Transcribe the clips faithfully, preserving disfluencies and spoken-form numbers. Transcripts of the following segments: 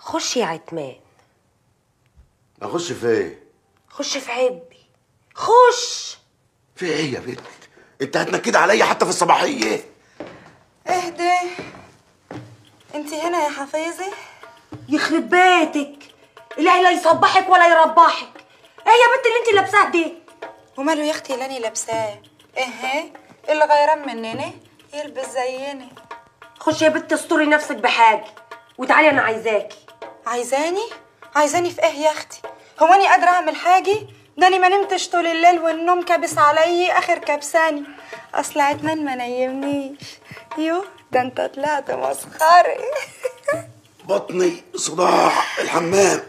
خش يا عتمان. اخش في ايه؟ خش في عبي. خش. في ايه يا بنت؟ انت هتنكد عليا حتى في الصباحيه؟ اهدي. انت هنا يا حفيظه؟ يخرب بيتك، الهي لا يصبحك ولا يربحك. ايه يا بنت اللي انت لابساها دي؟ وماله يا اختي اللي انا لابساه؟ ايه اللي غيران مننا يلبس زينا. خش يا بنت استوري نفسك بحاجه وتعالي، انا عايزاكي. عايزاني؟ عايزاني في ايه يا اختي؟ هو اني قادره اعمل حاجه؟ ده انا ما نمتش طول الليل والنوم كابس علي اخر كبساني. اصل عتمان ما نيمنيش. يو ده انت طلعت مسخره. بطني صداع الحمام.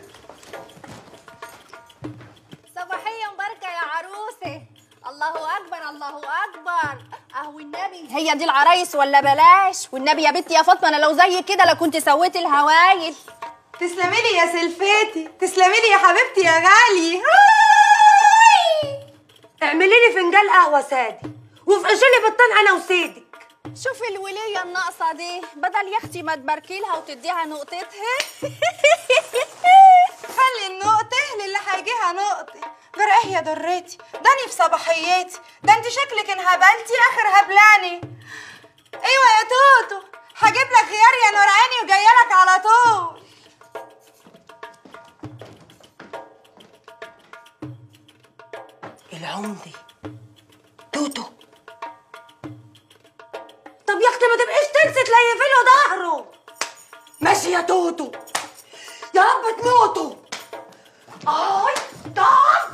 صباحية مباركة يا عروسة. الله أكبر الله أكبر. أهو النبي هي دي العرايس ولا بلاش؟ والنبي يا بنتي يا فاطمة أنا لو زي كده لا كنت سويت الهوايل. تسلمي لي يا سلفتي، تسلمي لي يا حبيبتي يا غالي. اعملي لي فنجان قهوه سادي وافقشي لي بطان انا وسيدك. شوفي الولية الناقصة دي، بدل يا أختي ما تباركي لها وتديها نقطتها. خلي النقطة للي هيجيها نقطة. غير ايه يا دريتي؟ ده أنا في صباحياتي، ده انت شكلك انهبلتي اخر هبلاني. ايوه يا توتو، هجيب لك خيار يا نور عيني وجايلك على طول. العمدة توتو. طب يا اختي ما تبقيش تنسي تليفي له ظهره. ماشي يا توتو، يا رب تموتوا. اي طب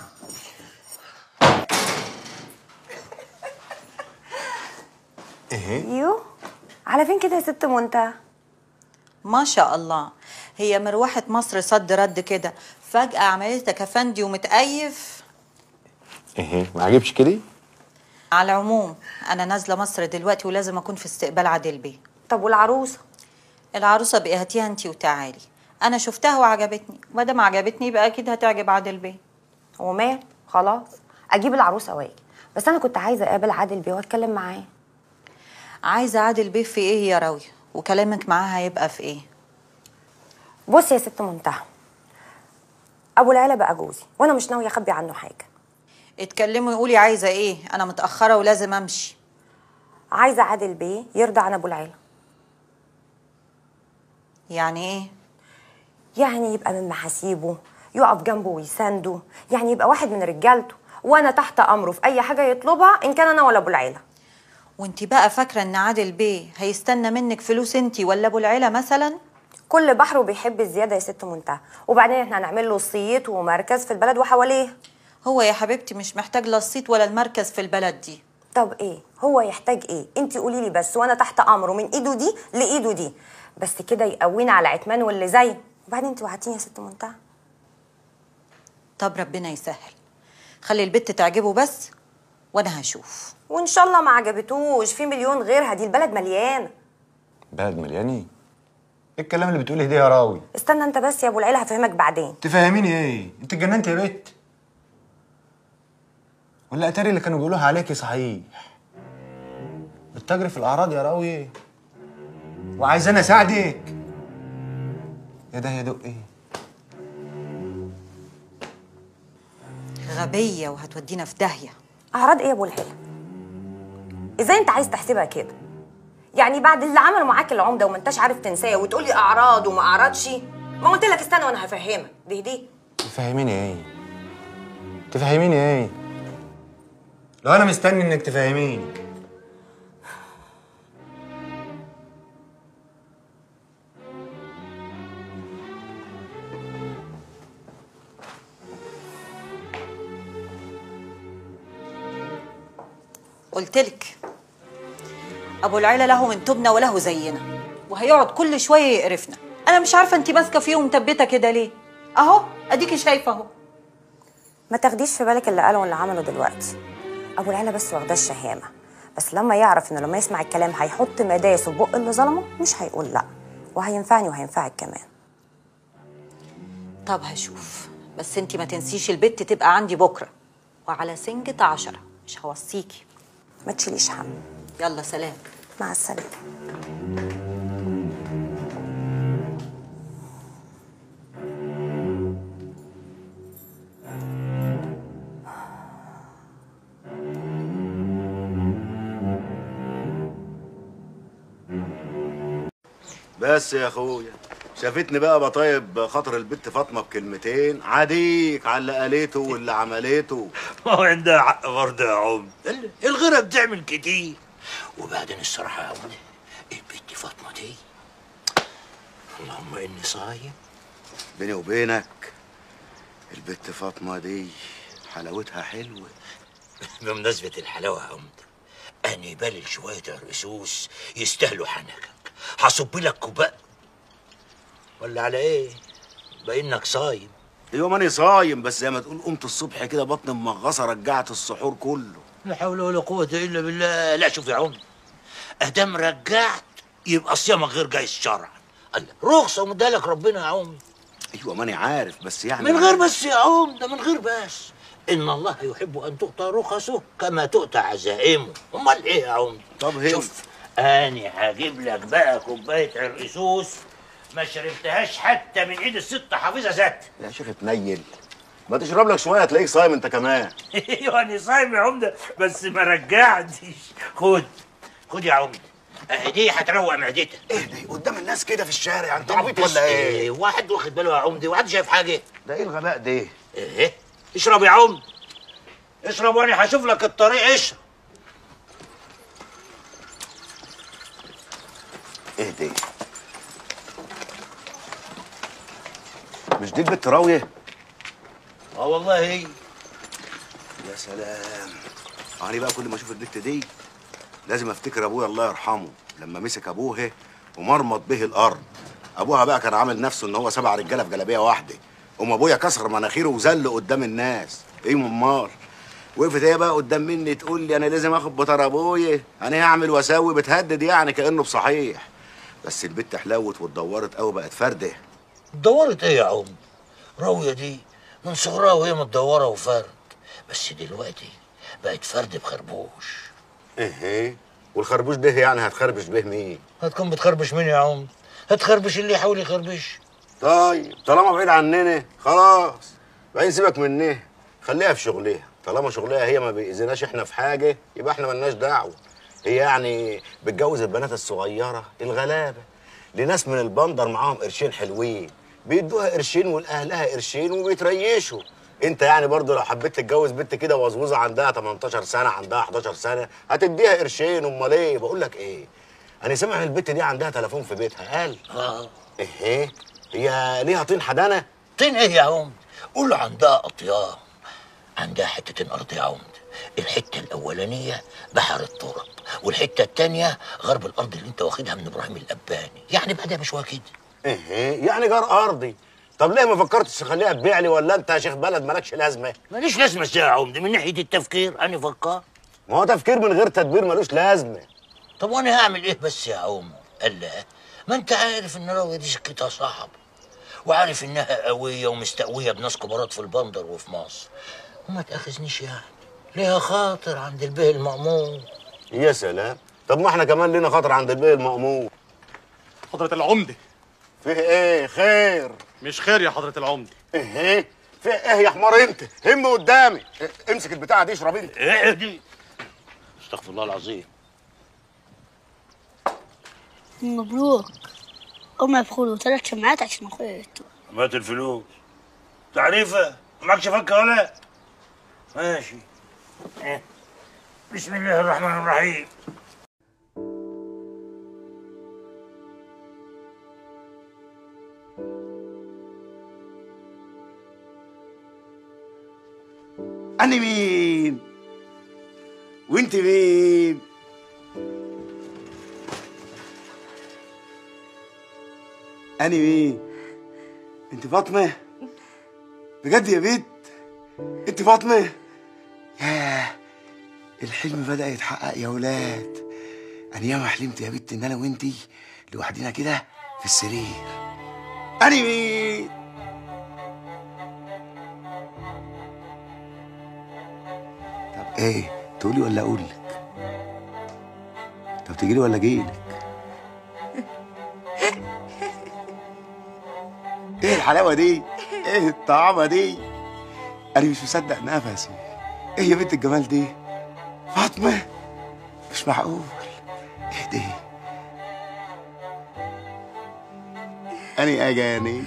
ايه؟ يو على فين كده يا ست منتهى؟ ما شاء الله، هي مروحة مصر صد رد كده فجأة عملتك افندي ومتقيف. ايه ما عجبش كده؟ على العموم انا نازله مصر دلوقتي ولازم اكون في استقبال عادل بيه. طب والعروسه؟ العروسه بقى هاتيها انتي وتعالي، انا شفتها وعجبتني، وما دام عجبتني يبقى اكيد هتعجب عادل بيه. ومال خلاص اجيب العروسه واجي، بس انا كنت عايزه اقابل عادل بيه واتكلم معاه. عايزه عادل بيه في ايه يا راويه؟ وكلامك معاه هيبقى في ايه؟ بصي يا ست منتهى، ابو العيله بقى جوزي وانا مش ناويه اخبي عنه حاجه. اتكلمي وقولي عايزه ايه، انا متاخره ولازم امشي. عايزه عادل بيه يرضى عن ابو العيله. يعني ايه؟ يعني يبقى من محاسيبه، يقف جنبه ويسانده، يعني يبقى واحد من رجالته وانا تحت امره في اي حاجه يطلبها، ان كان انا ولا ابو العيله. وانتي بقى فاكره ان عادل بيه هيستنى منك فلوس انتي ولا ابو العيله مثلا؟ كل بحر وبيحب الزياده يا ست منتهى، وبعدين احنا هنعمل له صيت ومركز في البلد وحواليه. هو يا حبيبتي مش محتاج لا الصيت ولا المركز في البلد دي. طب ايه هو يحتاج ايه؟ انت قولي لي بس وانا تحت امره من ايده دي لايده دي، بس كده يقوينا على عتمان واللي زي. وبعدين انت وعدتيني يا ست منتهى. طب ربنا يسهل، خلي البت تعجبه بس وانا هشوف. وان شاء الله ما عجبتوش في مليون غيرها، دي البلد مليانه. بلد مليانه؟ ايه الكلام اللي بتقوليه ده يا راوي؟ استنى انت بس يا ابو العيله هفهمك بعدين. تفهميني ايه؟ انت اتجننت يا بت؟ ولا اتاري اللي كانوا بيقولوها عليكي صحيح؟ بتجري في الاعراض يا راوي وعايز انا اساعدك. يا ده يا دق ايه؟ غبيه وهتودينا في داهيه. اعراض ايه يا ابو العيله؟ ازاي انت عايز تحسبها كده؟ يعني بعد اللي عمله معاك العمده وما انتش عارف تنساه وتقولي اعراض وما اعرضش؟ ما قلت لك استنى وانا هفهمك. دي دي تفهميني ايه؟ تفهميني ايه؟ لو انا مستني انك تفهميني. قلتلك ابو العيله له من تبنا وله زينا، وهيقعد كل شويه يقرفنا. انا مش عارفه انت ماسكه فيه ومثبته كده ليه؟ اهو اديكي شايفه اهو. ما تاخديش في بالك اللي قاله واللي عمله دلوقتي. ابو العيله بس واخداه الشهامه، بس لما يعرف انه لما يسمع الكلام هيحط مداسه في بق اللي ظلمه مش هيقول لا، وهينفعني وهينفعك كمان. طب هشوف، بس انت ما تنسيش البت تبقى عندي بكره وعلى سنجة عشرة، مش هوصيكي. ما تشيليش هم. يلا سلام. مع السلامه. بس يا اخويا شافتني بقى بطيب خاطر البت فاطمه بكلمتين عاديك على اللي قالته واللي عملته. ما هو عندها حق برضه يا عم، الغيره بتعمل كتير. وبعدين الصراحه يا عم البت فاطمه دي اللهم اني صايم. بيني وبينك البت فاطمه دي حلاوتها حلوه. بمناسبه الحلاوه يا عمده، أنا بلل شويه عرقسوس يستاهلوا حنكك. هصب لك كوبايه ولا على ايه؟ بانك صايم. ايوه ماني صايم، بس زي ما تقول قمت الصبح كده بطني مغصه رجعت السحور كله. لا حول ولا قوه الا بالله. لا شوف يا عمده، ادام رجعت يبقى صيامك غير جايز شرعا. الله رخصه ومديها لك ربنا يا عمده. ايوه ماني عارف بس يعني من غير بس يا عمده، من غير بس. ان الله يحب ان تؤتى رخصه كما تؤتى عزائمه. امال ايه يا عمده؟ طب هي شوف انا هجيب لك بقى كوبايه عرقسوس ما شربتهاش حتى من ايد الست حافظه ذات. يا شيخ اتنيل، ما تشرب لك شويه تلاقيك صايم انت كمان. ايوه انا صايم يا عمده بس ما رجعتش. خد خد يا عمده، اهي دي هتروق معدتك. ايه ده قدام الناس كده في الشارع؟ انت عبيط ولا ايه؟ ايه واحد واخد باله يا عمده وواحد شايف حاجه؟ ده ايه الغباء ده؟ ايه اشرب يا عمده، اشرب وانا هشوف لك الطريق. اشرب. ايه ده؟ مش دي البت راويه؟ اه والله هي. يا سلام، انا بقى كل ما اشوف البت دي لازم افتكر ابويا الله يرحمه لما مسك ابوها ومرمط به الارض. ابوها بقى كان عامل نفسه ان هو سبع رجاله في جلابيه واحده، ام ابويا كسر مناخيره وذل قدام الناس. ايه ممار؟ وقفت هي بقى قدام مني تقول لي انا لازم اخد بطار ابويا، انا هعمل واسوي، بتهدد يعني كانه بصحيح. بس البت حلوت واتدورت قوي بقت فرده. اتدورت ايه يا عم؟ راويه دي من صغرها وهي متدوره وفرد، بس دلوقتي بقت فرد بخربوش. ايه والخربوش ده يعني هتخربش به مين؟ هتكون بتخربش مين يا عم؟ هتخربش اللي يحاول يخربش. طيب طالما بعيد عننا خلاص بعدين سيبك منها، خليها في شغلها. طالما شغلها هي ما بيأذناش احنا في حاجه يبقى احنا ملناش دعوه. هي يعني بتجوز البنات الصغيره الغلابه لناس من البندر معاهم قرشين حلوين، بيدوها قرشين ولاهلها قرشين وبيتريشوا. انت يعني برضه لو حبيت تتجوز بنت كده وزوزه عندها تمنتاشر سنه عندها حداشر سنه هتديها قرشين. امال ايه؟ بقول لك ايه، انا سامع البت دي عندها تليفون في بيتها. قال اه ايه هي ليها طين حدانه؟ طين ايه يا عم؟ قول له عندها اطيان. عندها حتتين ارض يا عم، الحته الاولانيه بحر التراب والحته الثانيه غرب الارض اللي انت واخدها من ابراهيم الاباني، يعني بعدها بشويه كده. ايه يعني جار ارضي؟ طب ليه ما فكرتش تخليها تبيع لي؟ ولا انت يا شيخ بلد مالكش لازمه؟ ماليش لازمه ازاي يا عم؟ من ناحيه التفكير انا فكرت. ما هو تفكير من غير تدبير ملوش لازمه. طب وانا هعمل ايه بس يا عم؟ قال لا، ما انت عارف ان راويه دي سكتها صعب، وعارف انها قويه ومستقويه بناس كبارات في البندر وفي مصر، وما تاخذنيش يعني ليها خاطر عند البيه المأمور. يا سلام، طب ما احنا كمان لينا خاطر عند البيه المأمور. حضرة العمدة فيه ايه؟ خير؟ مش خير يا حضرة العمدة. ايه فيه ايه يا حمار انت؟ هم قدامي. اه امسك البتاعه دي اشرب انت. ايه دي؟ استغفر الله العظيم. مبروك. قوم يا فخور ثلاث شمعات عشان اخويا يكتب. مات الفلوس تعريفه معكش فكه ولا؟ ماشي. إيه. بسم الله الرحمن الرحيم. أنا مين؟ وأنت مين؟ أنا مين؟ أنت فاطمة؟ بجد يا بنت؟ أنت فاطمة؟ ياه الحلم بدأ يتحقق يا ولاد. أنا ياما حلمت يا بنت إن أنا وأنتي لوحدينا كده في السرير. أنا مين؟ طب إيه؟ تقولي ولا أقولك؟ طب تجيلي ولا أجيلك؟ ايه الحلاوه دي؟ ايه الطعامه دي؟ انا مش مصدق نفسي. ايه يا بنت الجمال دي؟ فاطمه؟ مش معقول. ايه ده؟ أني أجاني.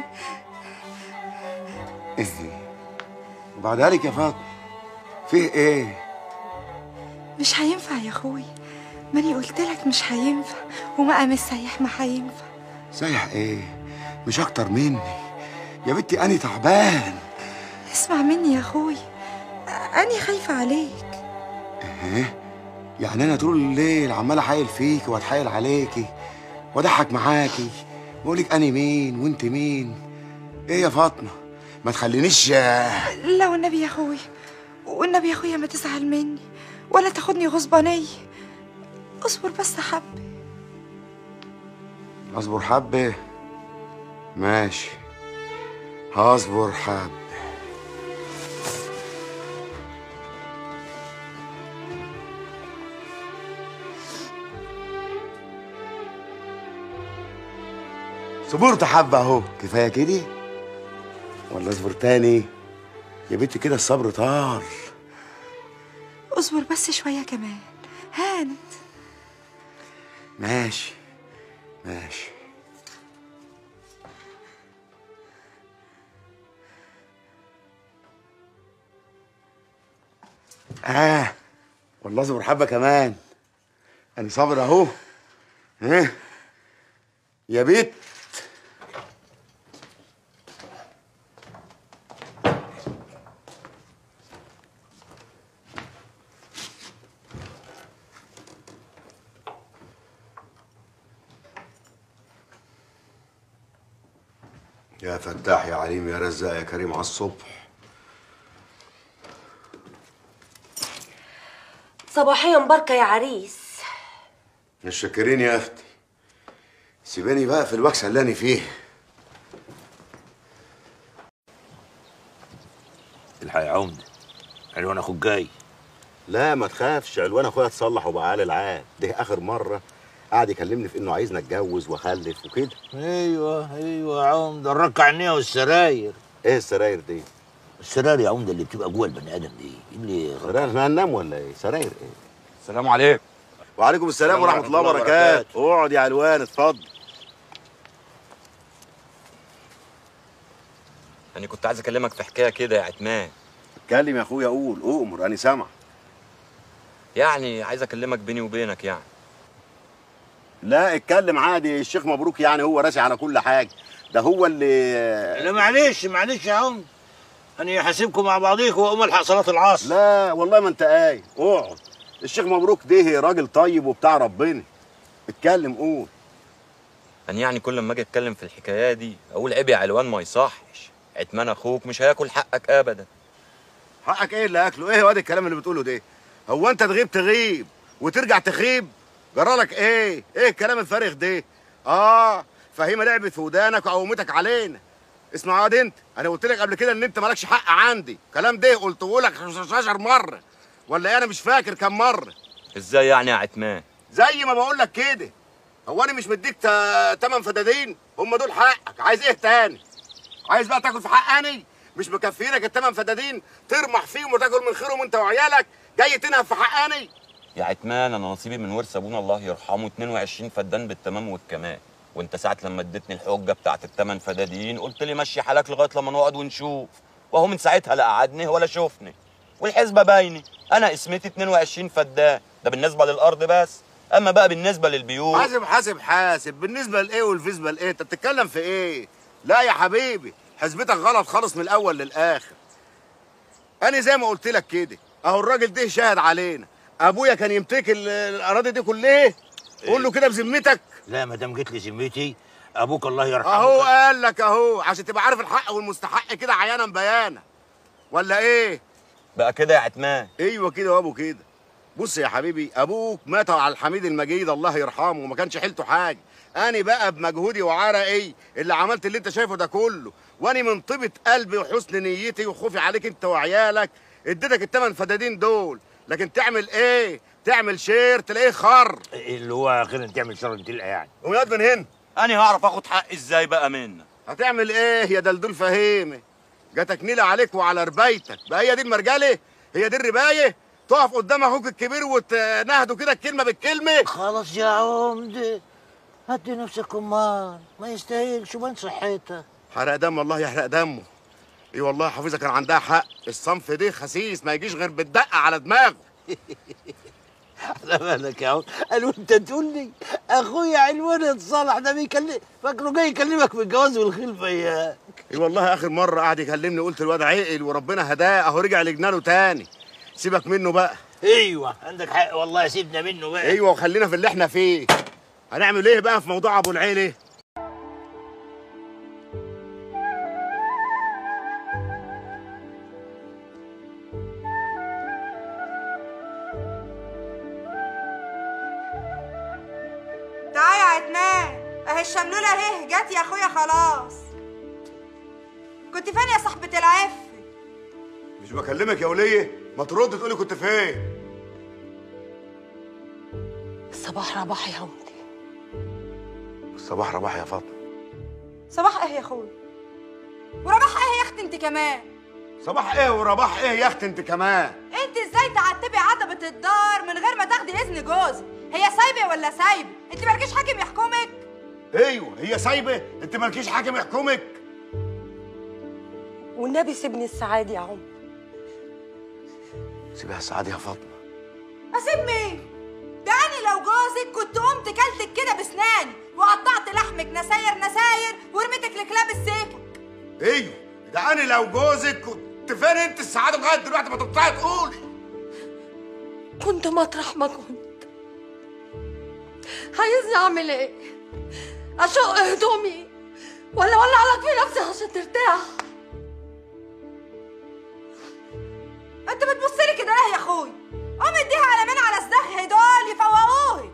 إيه وبعدها لك يا فاطمة؟ فيه إيه؟ مش هينفع يا اخوي، ماني قلت لك مش هينفع، ومقام السيح ما هينفع. سايح إيه؟ مش أكتر مني يا بنتي، أني تعبان. اسمع مني يا اخوي، أني خايفة عليك. إيه؟ يعني أنا طول الليل عمال أحايل فيكي وأتحايل عليكي وأضحك معاكي وأقولك أني مين وأنت مين؟ إيه يا فاطمة؟ ما تخلينيش. لا والنبي يا اخوي، والنبي يا اخويا ما تزعل مني ولا تاخدني غصبانية. اصبر بس حبة. أصبر حبة؟ ماشي، هصبر حبة. صبرت حبة اهو، كفاية كده ولا اصبر تاني؟ يا بنتي كده الصبر طال. اصبر بس شوية كمان، هانت. ماشي ماشي. آه والله اصبر حبة كمان، أنا صابر أهو. ها يا بيت. يا فتاح يا عليم يا رزاق يا كريم على الصبح. صباحية مباركة يا عريس. متشكرين يا اختي، سيباني بقى في الوكسه اللي انا فيه. الحق يا عمده، علوان اخوك جاي. لا ما تخافش، علوان اخويا اتصلح وبقى على العاد. ده اخر مره قعد يكلمني في انه عايزني اتجوز واخلف وكده. ايوه ايوه يا عمده، الركع النيه والسراير. ايه السراير دي؟ السراير يا عمده اللي بتبقى جوه البني ادم دي اللي سراير احنا هننام ولا ايه؟ سراير ايه؟ السلام عليكم. وعليكم السلام ورحمه الله وبركاته. اقعد يا علوان اتفضل. أنا كنت عايز أكلمك في حكاية كده يا عتمان. اتكلم يا أخويا، قول أؤمر أنا سامع. يعني عايز أكلمك بيني وبينك يعني. لا اتكلم عادي، الشيخ مبروك يعني هو راسي على كل حاجة، ده هو اللي. لا معلش معلش يا عم، أنا هسيبكم مع بعضيكم وأقوم ألحق صلاة العصر. لا والله ما أنت قايل، اقعد. الشيخ مبروك ده راجل طيب وبتاع ربنا. اتكلم قول. أنا يعني كل ما أجي أتكلم في الحكاية دي أقول عيب يا علوان ما يصحش، عتمان أخوك مش هياكل حقك أبدا. حقك إيه اللي أكله؟ إيه هو ده الكلام اللي بتقوله ده؟ هو أنت تغيب تغيب وترجع تخيب؟ جرالك إيه؟ إيه الكلام الفارغ ده؟ آه فهيمة لعبت في ودانك وقومتك علينا. اسمع يا واد أنت، أنا قلت لك قبل كده إن أنت مالكش حق عندي، الكلام ده قلته لك عشر مرة ولا إيه؟ أنا مش فاكر كم مرة. إزاي يعني يا عتمان؟ زي ما بقول لك كده. هو أنا مش مديك تمن فدادين؟ هم دول حقك، عايز إيه تاني؟ عايز بقى تاكل في حق أني؟ مش مكفينك التمن فدادين ترمح فيهم وتاكل من خيرهم أنت وعيالك، جاي تنهب في حق أني؟ يا عتمان أنا نصيبي من ورث أبونا الله يرحمه اتنين وعشرين فدان بالتمام والكمال، وأنت ساعة لما اديتني الحجة بتاعت التمن فدادين قلت لي مشي حالك لغاية لما نقعد ونشوف، وأهو من ساعتها لا قعدني ولا شوفني، والحسبة باينة، أنا اسمتي اتنين وعشرين فدان، ده بالنسبة للأرض بس، أما بقى بالنسبة للبيوت. حاسب حاسب حاسب، بالنسبة لإيه والفيسبة لإيه؟ أنت بتتكلم في إيه؟ لا يا حبيبي، حسبتك غلط خالص من الأول للآخر. أنا زي ما قلت لك كده، أهو الراجل ده شاهد علينا، أبويا كان يمتلك الأراضي دي كلها، قول له كده بذمتك. لا ما دام جيت لي ذمتي، أبوك الله يرحمه أهو قال لك أهو، عشان تبقى عارف الحق والمستحق كده عيانا بيانا، ولا إيه؟ بقى كده يا عتمان؟ أيوه كده وأبو كده. بص يا حبيبي، ابوك مات على الحميد المجيد الله يرحمه وما كانش حيلته حاجه. انا بقى بمجهودي وعرقي اللي عملت اللي انت شايفه ده كله، وانا من طيبه قلبي وحسن نيتي وخوفي عليك انت وعيالك اديتك الثمان فدادين دول، لكن تعمل ايه؟ تعمل شير تلاقيه خر، اللي هو اخيرا تعمل شر تلقى يعني. ومياد من هنا انا هعرف اخد حقي ازاي بقى منك؟ هتعمل ايه يا دلدول فهيمه؟ جاتك نيله عليك وعلى ربايتك، بقى هي دي المرجله؟ هي دي الربايه؟ تقف قدام اخوك الكبير وتنهده كده الكلمه بالكلمه؟ خلاص يا عمده هدي نفسك امال، ما يستاهلش وبين صحتك. حرق دم والله يحرق دمه. اي والله حفيظه كان عندها حق، الصنف ده خسيس ما يجيش غير بالدقه على دماغه. على بالك يا عم، قالوا انت تقول لي اخويا علوان صالح ده بيكلم، فاكره جاي يكلمك بالجواز والخلفه اياك. اي والله اخر مره قعد يكلمني قلت الواد عقل وربنا هداه، اهو رجع لجنانه تاني. سيبك منه بقى. ايوه عندك حق والله، سيبنا منه بقى. ايوه وخلينا في اللي احنا فيه. هنعمل ايه بقى في موضوع ابو العيله؟ تعالى يا عدنان، اهي الشملوله اهي جت يا اخويا خلاص. كنت فين يا صاحبة العف؟ مش بكلمك يا وليه، ما ترد تقولي كنت فين؟ الصباح رباح يا عمدي. الصباح رباح يا فاطمه. صباح ايه يا اخويا؟ ورباح ايه يا اختي انت كمان؟ صباح ايه ورباح ايه يا اختي انت كمان؟ انت ازاي تعتبي عتبة الدار من غير ما تاخدي اذن جوزك؟ هي سايبه ولا سايبه؟ انت مالكيش حاكم يحكمك؟ ايوه هي سايبه، انت مالكيش حاكم يحكمك. والنبي سيبني السعادة يا عم. سيبها السعادة يا فاطمة. اسيب مين؟ ده انا لو جوزك كنت قمت كلتك كده بسناني وقطعت لحمك نساير نساير ورميتك لكلاب السكك. ايوه ده انا لو جوزك كنت فين انت السعادة لغاية دلوقتي ما تطلعي تقولي. كنت مطرح ما كنت. عايزني اعمل ايه؟ اشق هدومي ولا ولع لك في نفسي عشان ترتاح؟ انت بتبصلي كده ليه يا اخوي؟ قوم اديها على مين على الزخ دول يفوقوهي.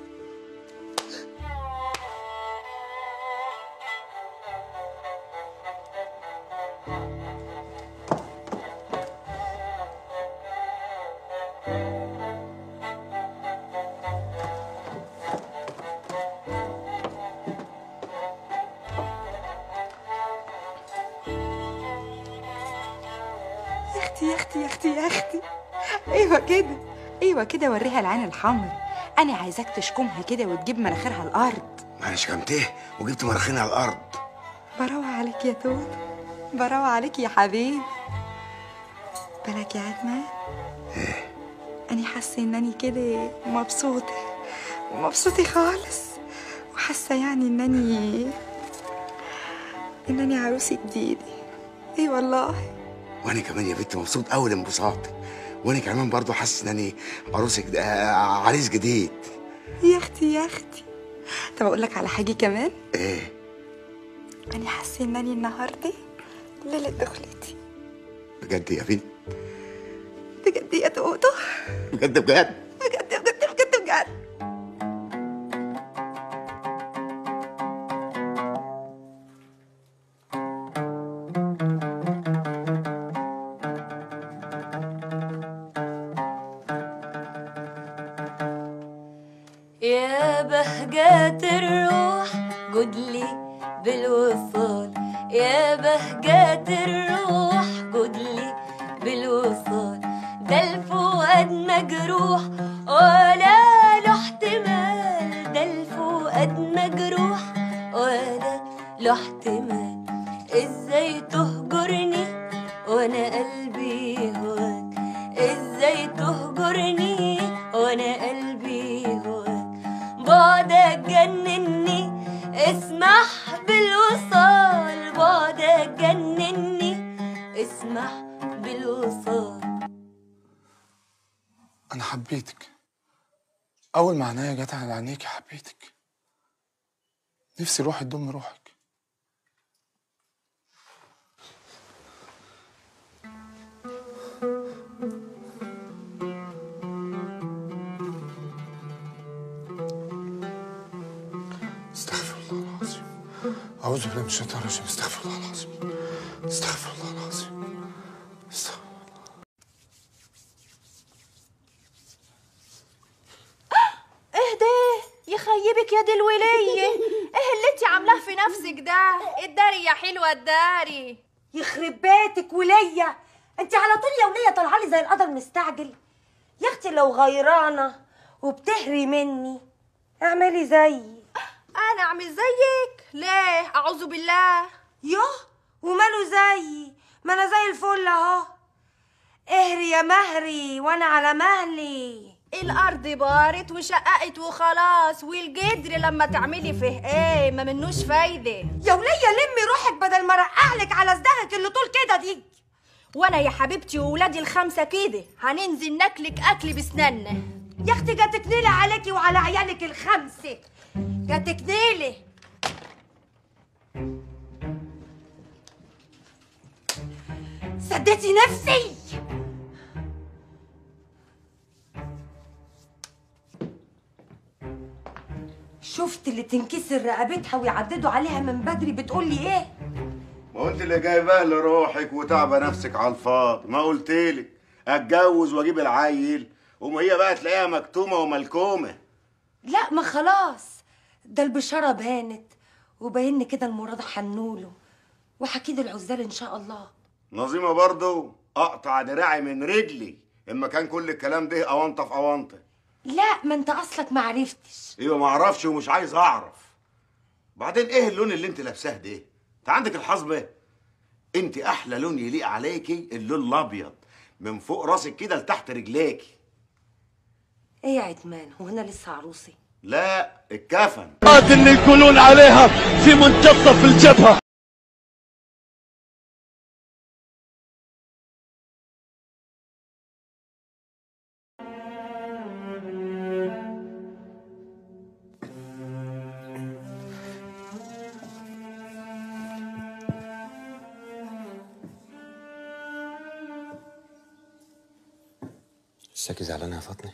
يا اختي يا اختي يا اختي، ايوه كده ايوه كده، وريها العين الحمر. انا عايزاك تشكمها كده وتجيب مناخيرها الارض. ما انا شكمتيه وجبت مناخيرها على الارض. براوة عليك يا توت، براوة عليك يا حبيبي. بالك يا عدنان، ايه؟ انا حاسه انني كده مبسوطه مبسوطه خالص، وحاسه يعني انني انني عروسه جديده. اي والله. وانا كمان يا بنتي مبسوط قوي لانبساطي، وانا كمان برضو حاسس انني عروسك جد... آه عريس جديد. يا اختي يا اختي، طب اقول لك على حاجه كمان. ايه؟ انا حاسه انني النهارده ليله دخلتي. بجد يا بنت؟ بجد يا توتو. بجد بجد بجد بجد بجد بجد. يا بهجات الروح جدلي بالوصال، يا بهجات الروح جدلي بالوصال، ده الفؤاد مجروح ولا له احتمال، ده الفؤاد مجروح ولا له احتمال. ازاي تهجرني وانا قلبي هواك، ازاي تهجرني وانا قلبي هواك، بعدك جنني اسمح بالوصال، بعدك جنني اسمح بالوصال. أنا حبيتك أول ما عينيا جت على عينيكي، حبيتك. نفسي روحي تضم روحك. استغفر الله العظيم، أعوذ بالله من الشيطان الرجيم، استغفر الله العظيم، استغفر الله العظيم، استغفر الله. اهدي يخيبك يا دي الولية، ايه اللي انت عاملاه في نفسك ده؟ الداري يا حلوة الداري. يخرب بيتك وليا، انت على طول يا وليا طالعه لي زي القدر مستعجل. يا اختي لو غيرانه وبتهري مني اعملي زيي. اعمل زيك؟ ليه؟ اعوذ بالله. يوه وماله زيي؟ ما انا زي الفل اهو. اهري يا مهري وانا على مهلي. الارض بارت وشققت وخلاص، والجدر لما تعملي فيه ايه ما منوش فايده. يا وليه لمي روحك بدل ما رقعلك على صداعك اللي طول كده دي. وانا يا حبيبتي وولادي الخمسه كده هننزل ناكلك اكل بسناننا. يا اختي جاتك نيله عليكي وعلى عيالك الخمسه، جاتك نيله. سديتي نفسي. شفت اللي تنكسر رقبتها ويعددوا عليها من بدري بتقولي ايه؟ ما قلت اللي جايباه لروحك وتعبى نفسك على الفاضي. ما قلتلك اتجوز واجيب العيل وما هي بقى تلاقيها مكتومه وملكومه. لا ما خلاص، ده البشاره بانت وبين كده المراد حنوله وحكيد العزال ان شاء الله. نظيمه برضو اقطع دراعي من رجلي اما كان كل الكلام ده اونطه في اونطه. لا ما انت اصلك ما عرفتش. ايوه ما اعرفش ومش عايز اعرف. بعدين ايه اللون اللي انت لابساه ده؟ انت عندك الحظبه. انت احلى لون يليق عليكي اللون الابيض من فوق راسك كده لتحت رجليكي. ايه يا عتمان هو انا لسه عروسي؟ لا الكفن اللي يقولون عليها في منتصف الجبهه. لساكي زعلانه يا فاطمه؟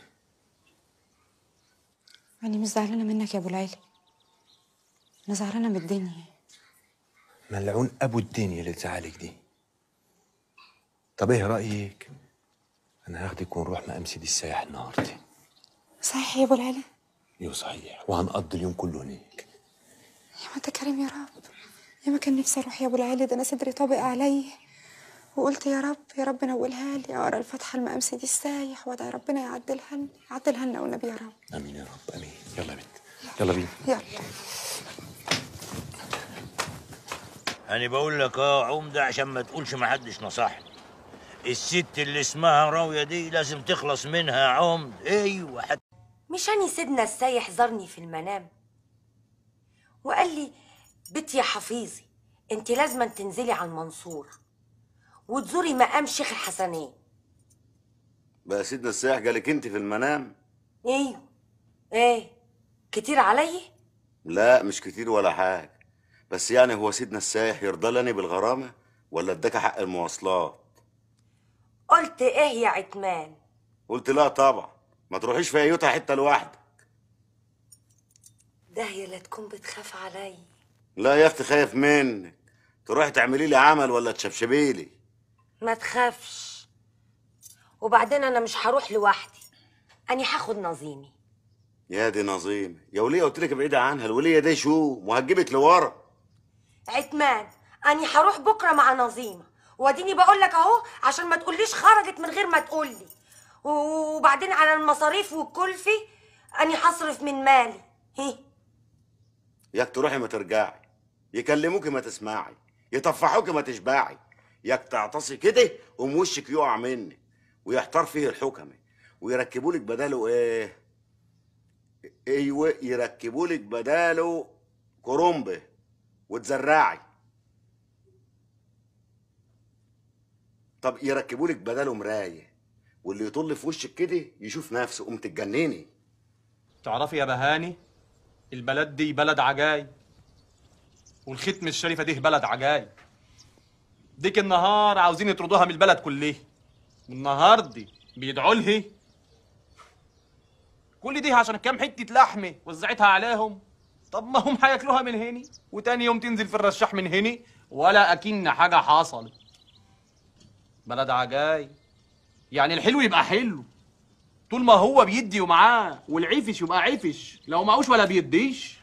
أنا مش زعلانة منك يا أبو العيلة، أنا زعلانة من الدنيا. ملعون أبو الدنيا اللي تزعلك دي. طب إيه رأيك؟ أنا هاخدك ونروح مقام سيدي السايح النهارده. صحيح يا أبو العيلة؟ أيوه صحيح، وهنقضي اليوم كله هناك. يا ما أنت كريم يا رب. يا ما كان نفسي أروح يا أبو العيلة، ده أنا صدري طابق عليا وقلت يا رب يا رب نولها لي، أقرأ الفاتحة لمقام سيدي السايح وأدعي ربنا يعدلها لنا يعدلها لنا والنبي يا رب. آمين يا رب آمين. يلا يا بنت يلا بينا. يلا. أنا بقول لك اه عمدة عشان ما تقولش ما حدش نصحني. الست اللي اسمها راوية دي لازم تخلص منها يا عمد. ايوه حتى مش أني سيدنا السايح زارني في المنام وقال لي بنتي يا حفيظي انت لازم تنزلي على المنصورة وتزوري مقام شيخ الحسنين. بقى سيدنا السايح جالك انت في المنام؟ ايوه. ايه كتير علي؟ لا مش كتير ولا حاجه، بس يعني هو سيدنا السايح يرضى لني بالغرامه ولا اداك حق المواصلات؟ قلت ايه يا عتمان؟ قلت لا طبعا، ما تروحيش في ايوتا حته لوحدك. ده هي لا تكون بتخاف علي. لا يا اختي خايف منك، تروحي تعملي لي عمل ولا تشبشبي لي. ما تخافش، وبعدين انا مش هروح لوحدي، اني هاخد نظيمي. يا دي نظيمه يا وليه، قلت لك ابعدي عنها، الوليه دي شو وهتجيبك لورا. عتمان اني هروح بكره مع نظيمه، واديني بقول لك اهو عشان ما تقوليش خرجت من غير ما تقول لي. وبعدين على المصاريف والكلفي اني هصرف من مالي. هي ياك تروحي ما ترجعي، يكلموكي ما تسمعي، يطفحوكي ما تشبعي، ياك تعطسي كده قوم وشك يقع مني ويحتار فيه الحكمه ويركبوا لك بداله ايه؟ ايوه يركبوا لك بداله كرومبه وتزرعي. طب يركبوا لك بداله مرايه واللي يطل في وشك كده يشوف نفسه قوم تتجنني. تعرفي يا بهاني البلد دي بلد عجايب، والختم الشريفه دي بلد عجايب. ديك النهار عاوزين يطردوها من البلد كلها، والنهار دي بيدعوا لها. كل دي عشان كام حته لحمه وزعتها عليهم. طب ما هم هياكلوها من هنا وتاني يوم تنزل في الرشاح من هنا ولا اكن حاجه حصلت. بلد عجايب، يعني الحلو يبقى حلو طول ما هو بيدي ومعاه، والعفش يبقى عفش لو معوش ولا بيديش.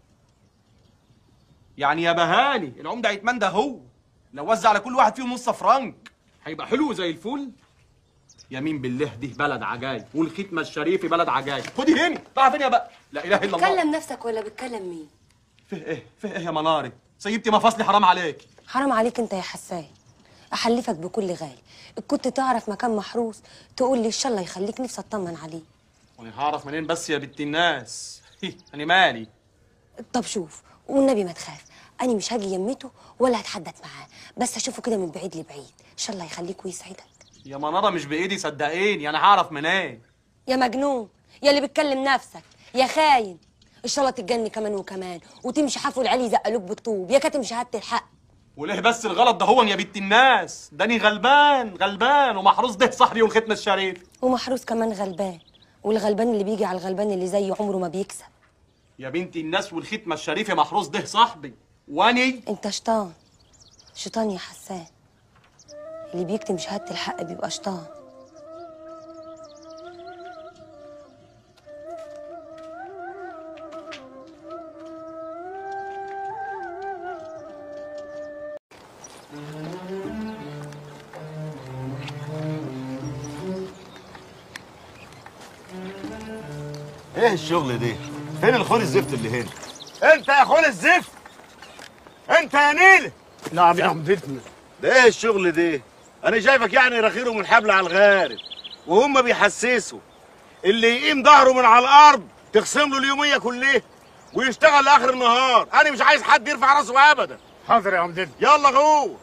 يعني يا بهاني العمده عتمان ده هو لو وزع على كل واحد فيهم نص فرنك هيبقى حلو زي الفل. يمين بالله دي بلد عجايب، والختمه الشريفه بلد عجايب. خدي هنا طلع فين يا بقى؟ لا اله الا الله. بتكلم نفسك ولا بتكلم مين؟ فيه ايه فيه ايه يا مناري؟ سيبتي مفاصلي، حرام عليك. حرام عليك انت يا حسان، احلفك بكل غالي كنت تعرف مكان محروس تقول لي ان شاء الله يخليك، نفسي اطمن عليه. وانا هعرف منين بس يا بنت الناس؟ انا مالي. طب شوف والنبي ما تخاف، انا مش هاجي يمته ولا هتحدث معاه، بس اشوفه كده من بعيد لبعيد، ان شاء الله يخليك ويسعدك. يا مناره مش بايدي صدقيني، انا هعرف منين؟ يا مجنون يا اللي بتكلم نفسك يا خاين، ان شاء الله تتجني كمان وكمان وتمشي حفو العلي يزقلوك بالطوب يا كاتم شهاده الحق. وليه بس الغلط ده هون يا بنت الناس؟ داني غلبان غلبان ومحروس ده صحري والختم الشريف. ومحروس كمان غلبان، والغلبان اللي بيجي على الغلبان اللي زيه عمره ما بيكسب. يا بنت الناس والختمه الشريفه محروس ده صاحبي واني. انت شيطان شيطان يا حسان، اللي بيكتم شهاده الحق بيبقى شيطان. ايه الشغل ده؟ فين الخون الزفت اللي هنا؟ انت يا خون الزفت! انت يا نيل! نعم يا عمدتنا. ده ايه الشغل ده؟ انا شايفك يعني رخيرهم الحبل على الغارب وهم بيحسسوا اللي يقيم ظهره من على الارض تخصم له اليوميه كلها ويشتغل لاخر النهار. انا مش عايز حد يرفع راسه ابدا. حاضر يا عمدتنا. يلا جوه.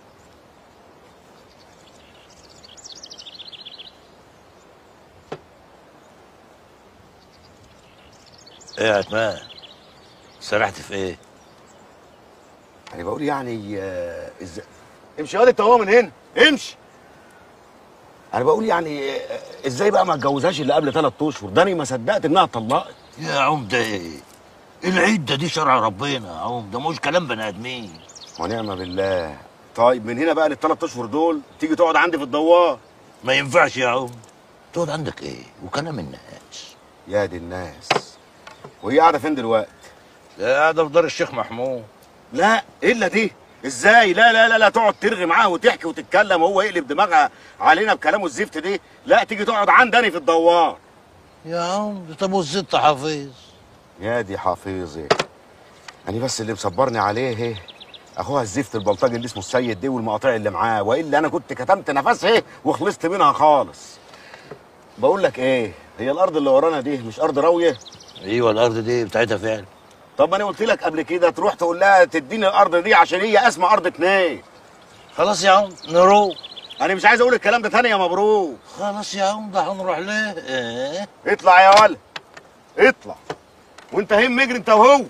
ايه يا عتمان؟ سرحت في ايه؟ انا بقول يعني آه، ازاي امشي يا واد انت هو من هنا، امشي. انا بقول يعني آه، ازاي بقى ما اتجوزهاش اللي قبل ثلاث اشهر؟ ده انا ما صدقت انها اتطلقت. يا عمده ايه؟ العده دي شرع ربنا يا عمده، مش كلام بني ادمين. ونعم بالله. طيب من هنا بقى للثلاث اشهر دول تيجي تقعد عندي في الدوار؟ ما ينفعش يا عم. تقعد عندك ايه؟ وكلام الناس. يا دي الناس. وهي قاعده فين دلوقتي؟ قاعده في دار الشيخ محمود. لا الا دي ازاي؟ لا لا لا لا تقعد ترغي معاها وتحكي وتتكلم وهو يقلب دماغها علينا بكلامه الزفت دي. لا تيجي تقعد عندي في الدوار. يا عم طب والست حافظ؟ يا دي حافظي. انا بس اللي مصبرني عليه ايه؟ اخوها الزفت البلطجي اللي اسمه السيد دي والمقاطع اللي معاه، والا انا كنت كتمت نفسها وخلصت منها خالص. بقول لك ايه، هي الارض اللي ورانا دي مش ارض راويه؟ ايوه الارض دي بتاعتها فعلا. طب ما انا قلت لك قبل كده تروح تقول لها تديني الارض دي عشان هي اسمى ارض اتنين. خلاص يا عم نروح. انا مش عايز اقول الكلام ده تاني يا مبروك. خلاص يا عم ده هنروح ليه؟ ايه؟ اطلع يا ولد اطلع، وانت هم اجري انت وهو.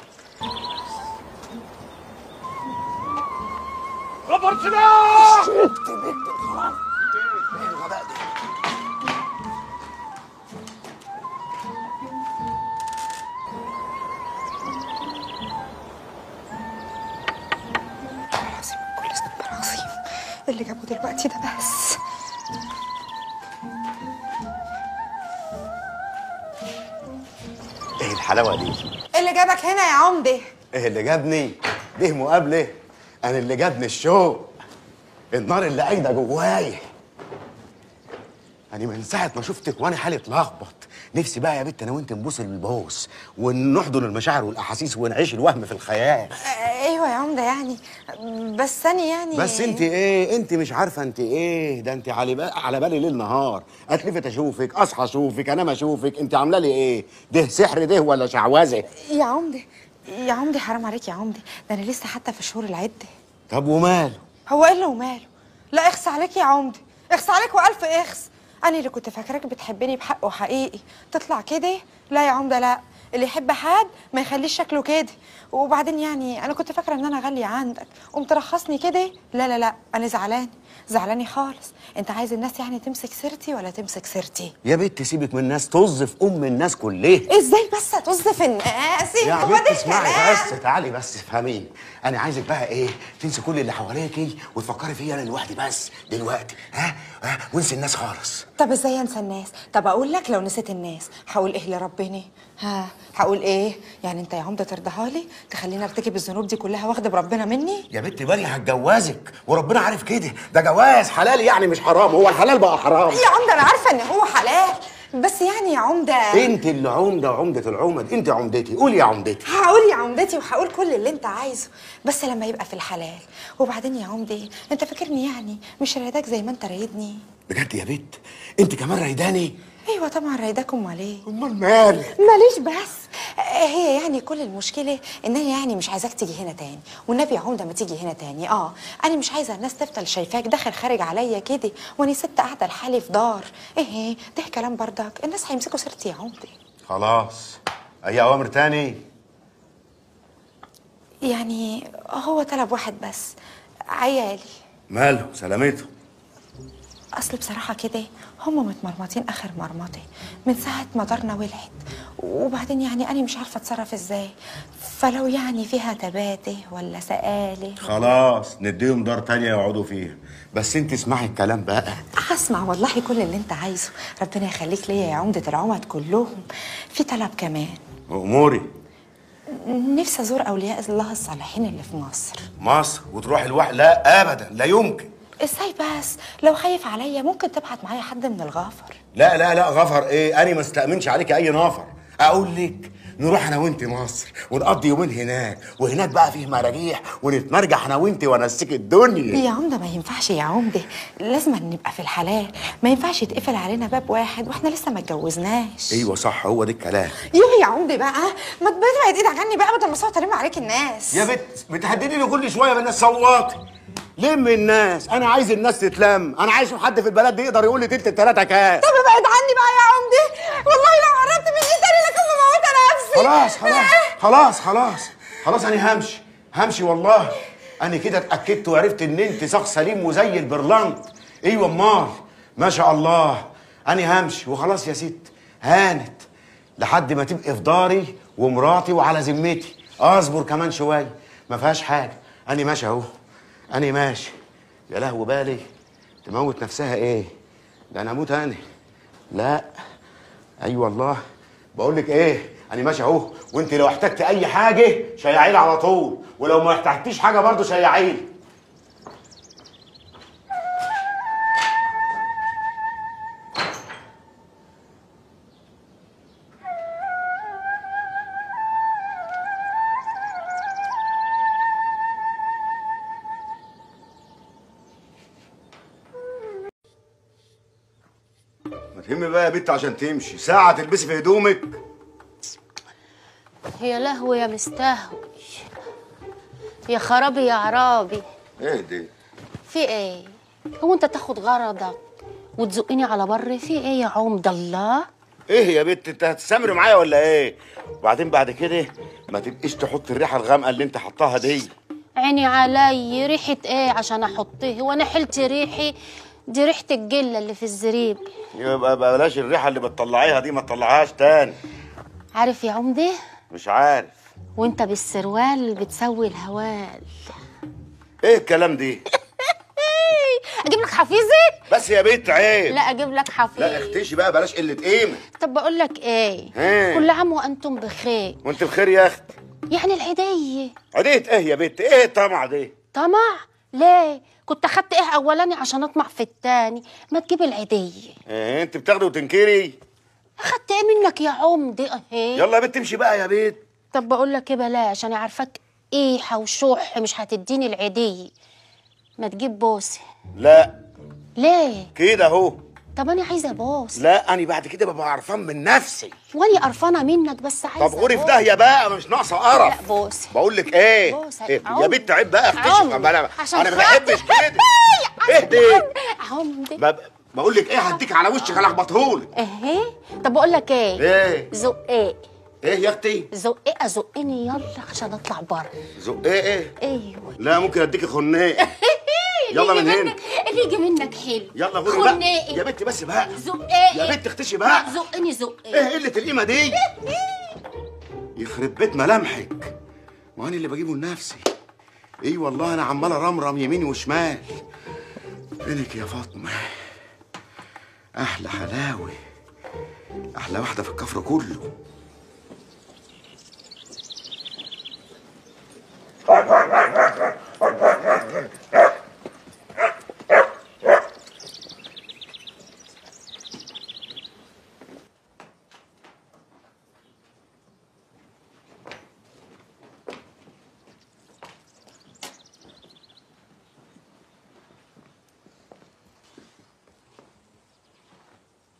خبر سلاح! كل استغفار عظيم اللي جابه دلوقتي ده بس. ايه الحلاوه دي؟ اللي جابك هنا يا عمده؟ ايه اللي جابني؟ دي مقابله. انا اللي جابني الشوق، النار اللي قايده جوايا. انا من ساعه ما شفتك وانا حالي اتلخبط. نفسي بقى يا بت انا وانت نبوس البوس ونحضن المشاعر والاحاسيس ونعيش الوهم في الخيال. ايوه يا عمده يعني، بس انا يعني بس انت ايه؟ انت مش عارفه انت ايه؟ ده انت على بقى على بالي ليل نهار، اتلفت اشوفك، اصحى اشوفك، انام اشوفك. انت عامله لي ايه؟ ده سحر ده ولا شعوذه؟ يا عمده يا عمده حرام عليك يا عمده، ده انا لسه حتى في شهور العده. طب وماله؟ هو ايه اللي وماله؟ لا اخس عليك يا عمده، اخس عليك والف اخس. انا اللي كنت فاكراك بتحبني بحق وحقيقي تطلع كده. لا يا عمده لا، اللي يحب حد ما يخليش شكله كده. وبعدين يعني انا كنت فاكره ان انا غاليه عندك قمت رخصني كده. لا لا لا انا زعلانه زعلاني خالص. انت عايز الناس يعني تمسك سيرتي ولا تمسك سيرتي؟ يا بنت سيبك من الناس، طز في ام الناس كلها. ازاي بس هتطز في الناس؟ يا هو بنت ده اسمعي الكلام؟ بس، تعالي بس افهميني. انا عايزك بقى ايه، تنسي كل اللي حواليكي وتفكري فيا انا لوحدي بس دلوقتي. ها ها وانسي الناس خالص. طب ازاي انسى الناس؟ طب اقول لك لو نسيت الناس هقول ايه لربنا؟ ها هقول ايه؟ يعني انت يا عمده ترضاها لي تخليني ارتكب الذنوب دي كلها واخده بربنا مني؟ يا بنت بالي هتجوزك وربنا عارف كده، ده جواز حلال يعني مش حرام. هو الحلال بقى حرام يا عمده انا عارفه ان هو حلال، بس يعني يا عمده. انت اللي عمده وعمده العمد، انت عمدتي، قولي يا عمدتي. هقول يا عمدتي وهقول كل اللي انت عايزه، بس لما يبقى في الحلال. وبعدين يا عمدي انت فاكرني يعني مش رايداك زي ما انت رايدني؟ بجد يا بت انت كمان رايداني؟ ايوه طبعا رايداك. امال ايه؟ امال مالك؟ ماليش بس. هي يعني كل المشكله ان انا يعني مش عايزاك تيجي هنا تاني، والنبي يا عمده ما تيجي هنا تاني. اه انا مش عايزه الناس تفضل شايفاك داخل خارج عليا كده وانا ست قاعده لحالي في دار. ايه ده كلام بردك، الناس هيمسكوا سيرتي يا عمده. خلاص، اي اوامر تاني؟ يعني هو طلب واحد بس، عيالي. ماله سلامته؟ اصل بصراحه كده هم متمرمطين اخر مرمطه من ساعه ما دارنا ولعت، وبعدين يعني انا مش عارفه اتصرف ازاي، فلو يعني فيها تباته ولا سقاله. خلاص نديهم دار تانية يقعدوا فيها، بس انت اسمعي الكلام بقى. هسمع والله كل اللي انت عايزه، ربنا يخليك ليا يا عمده العمد كلهم. في طلب كمان. اموري. نفسي ازور اولياء الله الصالحين اللي في مصر. مصر وتروح الواحد؟ لا ابدا، لا يمكن. ازاي بس؟ لو خايف عليا ممكن تبعت معايا حد من الغافر. لا لا لا غفر ايه، انا ما استأمنش عليك اي نفر. اقول لك نروح انا وانت مصر ونقضي يومين هناك، وهناك بقى فيه مراجيح ونتمرجح انا وانت وانسيك الدنيا. يا عمده ما ينفعش يا عمده، لازم نبقى في الحلال، ما ينفعش يتقفل علينا باب واحد واحنا لسه ما اتجوزناش. ايوه صح، هو ده الكلام. يوه يا عمده بقى، ما تبعد ايدك عني بقى بدل ما صوت تلم عليك الناس. يا بت بتهدديني كل شويه بالناس صوتي. لم الناس، انا عايز الناس تتلم، انا عايز حد في البلد دي يقدر يقول لي تلت التلاته كام. طب ابعد عني بقى يا عمده، والله لو قربت من ايدي انا لكم بموت نفسي. خلاص خلاص خلاص خلاص خلاص انا همشي همشي والله. انا كده اتاكدت وعرفت ان انت شخص سليم وزي البرلنت. ايوه امال، ما شاء الله. انا همشي وخلاص يا ست، هانت لحد ما تبقي في داري ومراتي وعلى ذمتي. اصبر كمان شويه، ما فيهاش حاجه. انا ماشي اهو، انا ماشي. يا لهوي بالي تموت نفسها ايه؟ ده انا اموت انا. لا ايوه والله. بقول لك ايه، انا ماشي اهو، وانت لو احتجت اي حاجه شيعيلي على طول، ولو ما احتجتيش حاجه برضه شيعيلي. ما تهمي بقى يا بنت عشان تمشي ساعه تلبسي في هدومك. يا لهوي يا مستهوي، يا خرابي يا عرابي. ايه دي؟ في ايه؟ هو انت تاخد غرضك وتزقني على بر؟ في ايه يا عمد الله؟ ايه يا بنت انت هتسامري معايا ولا ايه؟ وبعدين بعد كده ما تبقيش تحط الريحه الغامقه اللي انت حطاها دي. عيني علي، ريحة ايه عشان احطيه؟ وانا حلتي ريحي؟ دي ريحة الجلة اللي في الزريب. يبقى بلاش الريحه اللي بتطلعيها دي، ما تطلعهاش تاني. عارف يا عمدة؟ مش عارف. وانت بالسروال بتسوي الهوال. ايه الكلام دي؟ اجيب لك حفيظه؟ بس يا بنت عيب. لا اجيب لك حفيظ. لا اختشي بقى، بلاش قله قيمه. طب بقول لك ايه؟ ايه؟ كل عام وانتم بخير. وانت بخير يا اخت. يعني العيديه. عيديه ايه يا بنت؟ ايه الطمع دي؟ طمع؟ ليه؟ كنت اخدت ايه اولاني عشان اطمع في التاني؟ ما تجيب العيديه. ايه انت بتاخدي وتنكري؟ اخدت ايه منك يا عمدي اهي؟ يلا يا بنت امشي بقى يا بنت. طب بقول لك ايه، بلاش، انا عارفاك ايحه وشح مش هتديني العيديه. ما تجيب بوسه. لا. ليه؟ كده اهو. طب انا عايزه بوسه. لا انا بعد كده ببقى قرفان من نفسي. واني قرفانه منك بس عايزه. طب غوري في داهيه بقى، مش ناقصه قرف. لا بوسه. بقول لك ايه؟ بوسه. إيه؟ يا بنت عيب بقى اختشي. انا انا عشان ما بحبش كده. اهدي. عمدي. بقول لك ايه، هديك على وشك هلخبطهولك. اهي. طب بقول لك ايه؟ ايه؟ زقاق. ايه يا اختي؟ زقاقه زقني يلا عشان اطلع بره. زق ايه ايه؟ ايوه. لا ممكن اديكي خناق. يلا من هنا. اللي يجي منك حلو. يلا غوري بقى. خناقي. يا بنت بس بقى. زقاقي. يا بنت اختشي بقى. زقني زقاقي. ايه قله القيمه دي؟ يخرب بيت ملامحك، ما انا اللي بجيبه لنفسي. ايه والله انا عمال ارمرم يمين وشمال. فينك يا فاطمه؟ احلى حلاوه، احلى واحده في الكفر كله.